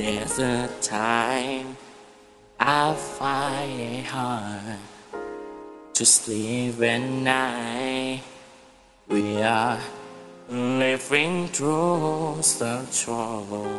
There's a time I find it hard to sleep at night. We are living through some troubled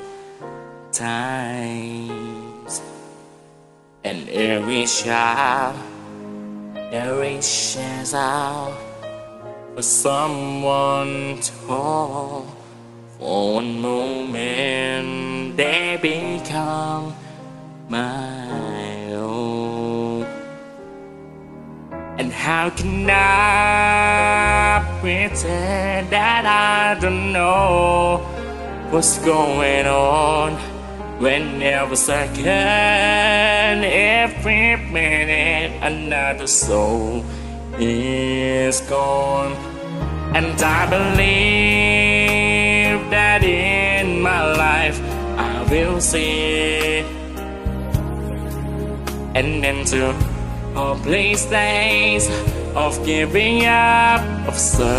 times, and every child there reaches out for someone to hold. For one moment they become my own. And how can I pretend that I don't know what's going on when every second, every minute, another soul is gone? And I believe that in my life I will see an end to hopeless days of giving up, of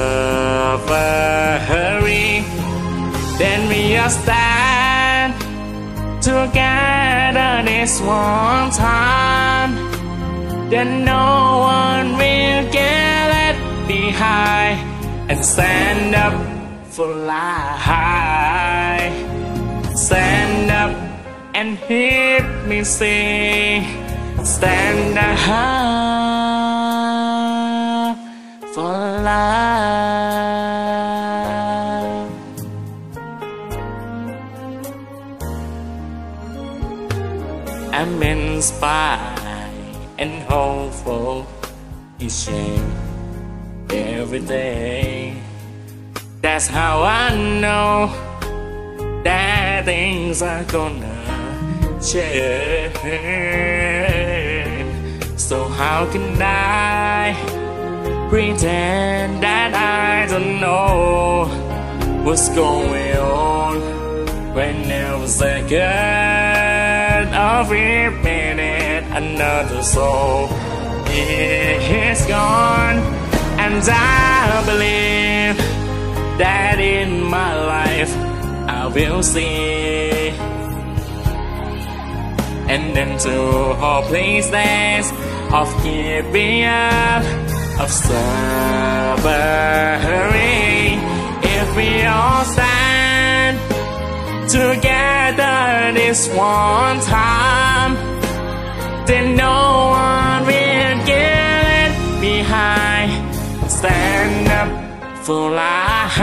suffering. Then we all stand together this one time, then no one will get left behind, and stand up for life. Stand up and hear me sing. Stand up for life. I'm inspired and hopeful each and every day. That's how I know that things are gonna change. So how can I pretend that I don't know what's going on when every second of every minute another soul is gone? And I believe that in my life I will see an end to hopeless days of giving up, of suffering. If we all stand together this one time, then no one will get left behind. Stand up for life.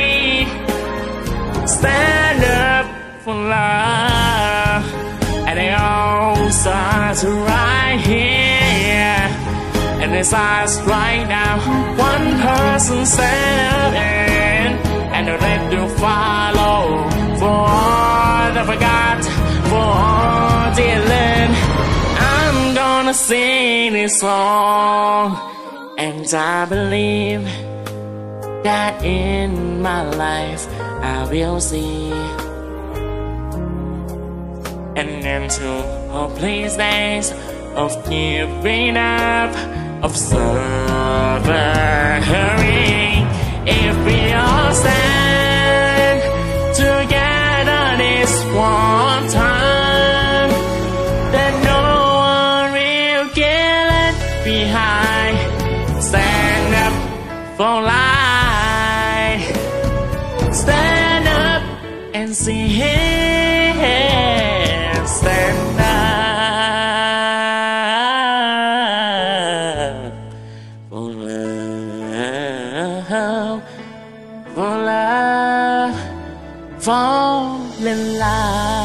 Stand up for love. And they all start right here, and it's us right now. One person standing, and the rest to follow. For all that I forgot, for all dear land, I'm gonna sing this song. And I believe that in my life I will see an end to hopeless days of giving up, of suffering. If we all stand together this one time, then no one will get left behind. Stand up for life. Stand up and sing. Stand up for love, for love, fall in love.